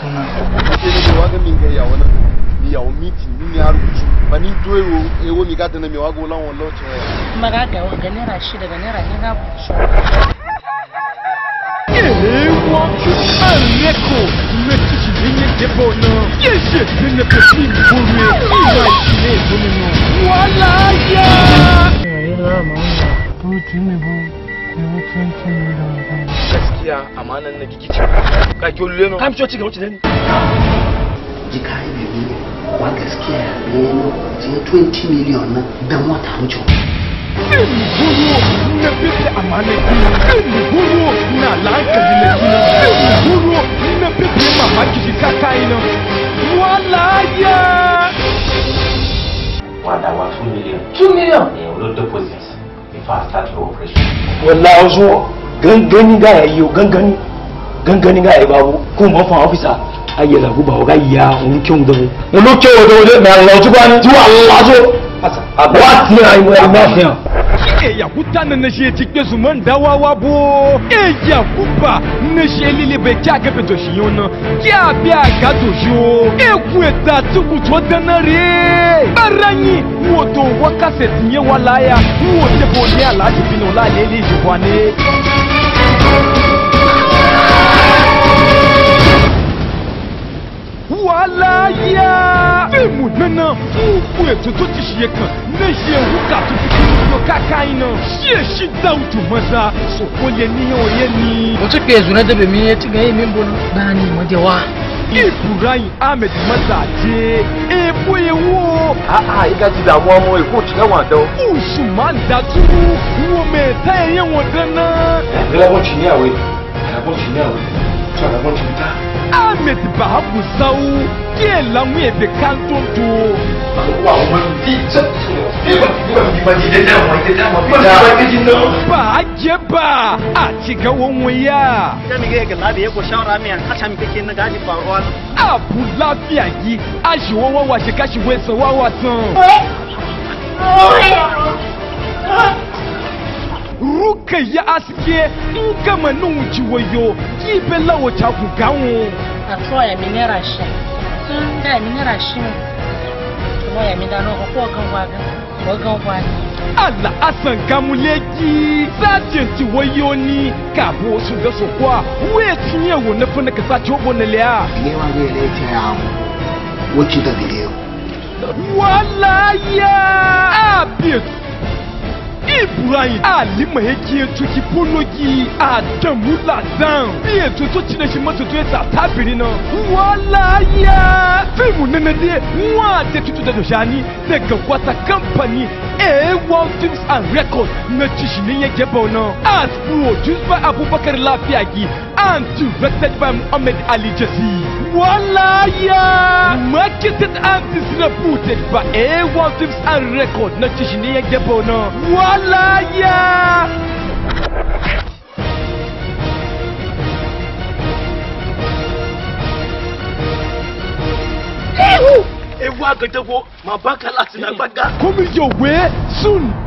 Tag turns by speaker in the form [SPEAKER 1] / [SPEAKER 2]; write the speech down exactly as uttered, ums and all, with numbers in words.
[SPEAKER 1] kuna
[SPEAKER 2] ni waga minga ya wana ni ya omiti ni ya ruju bani doyo ewo mi gata na mi waga wala wala ce
[SPEAKER 3] magaga wa ganera shi daga nera ni na buci
[SPEAKER 4] ewa aleko metishi dinye debona yeshe dinye pesi mburu ila ishine bonino wala ya
[SPEAKER 1] ila mama buci mi bu ewo twenty million
[SPEAKER 5] gaskiya amanan na gigice ka ki luleno kam ciwo ciga wuce ne
[SPEAKER 6] jika ne ni wa gaskiya ne twenty million na da mota mucho
[SPEAKER 4] Mburu na pete amane mburu na lanka dile mburu na pete mama kishikaka ina wala ya
[SPEAKER 7] wanda wa two million two million eh will deposit before I start your operation
[SPEAKER 5] wallahi zo gangani ga yayi gangani gangani ga yayi babu ko mo fa officer aye la ku ba ga ya un kyong do mo lo kyo do de na lo ju ban ju Allah zo asa abwa ti ai mo na fian
[SPEAKER 4] e ya kutana na shi tikpe su man dawawa bo e ya kuba na shi lile be kya ga be to shi yona kya bi aga to jo e ku eta tuku to danare baranyi woto wakase tinye walaya wote bo ni alaji bino la lele jibwane wala ya emu nana uku eto to ti shiye kan na ye wuka to ti no kaka ina she shi dautu maza so ko le ni o ye ni
[SPEAKER 1] o ti pe zuna de be mi e ti gan yi mi bolo na ni mo de wa
[SPEAKER 4] Ibrahim Ahmed maza je e boye wo
[SPEAKER 5] a a iga ti da mo mo e ko ti wa do
[SPEAKER 4] Usman da turu wo me ta ye won dana
[SPEAKER 5] e la bo ti ni awe la bo ti ni awe so la bo ti ta
[SPEAKER 4] Ahmed Bahabu Sau ke lamu ebe kantonto
[SPEAKER 5] wa mo ti tsa e ba ti ba ti ba ti de ta mo ti ta mo ba ti no
[SPEAKER 4] ba je ba a ci ga wonwo ya
[SPEAKER 8] sai mi ga ga labe ko shawara mi an kacha mi kake na gaji faruwa
[SPEAKER 4] abu lafiya yi a shi wawa wa shi kashi wai sa wawa san ruka ya aske in gama nun wuci wayo ki bella wata ku gawo
[SPEAKER 3] a troya minera shi sun da minera shi kuma ya midano ko kan waga ko kan waga
[SPEAKER 4] Allah asan gamuleki sajin ti wayo ni ka bo su da so kwa we tinye wo na funa ka sace obo na liya
[SPEAKER 6] ne wa ga le ta ya wuci da bidiyo
[SPEAKER 4] wala ya abit Ibrahim alima yake tuki pologi Adamu Lazan biye to to cina shi mata to yasa tabiri na wala ya filmu nana de wa te tutu da doshani daga wata company A one Films and Records na cishi ne yake bauna as produced by Abubakar Lafiyagi and directed by Muhammad Ali Jasi wala ya marketed and distributed by A one Films and Records na cishi ne yake bauna wala ya
[SPEAKER 8] ewu agadawo ma baka lati na gbaga
[SPEAKER 4] come your way soon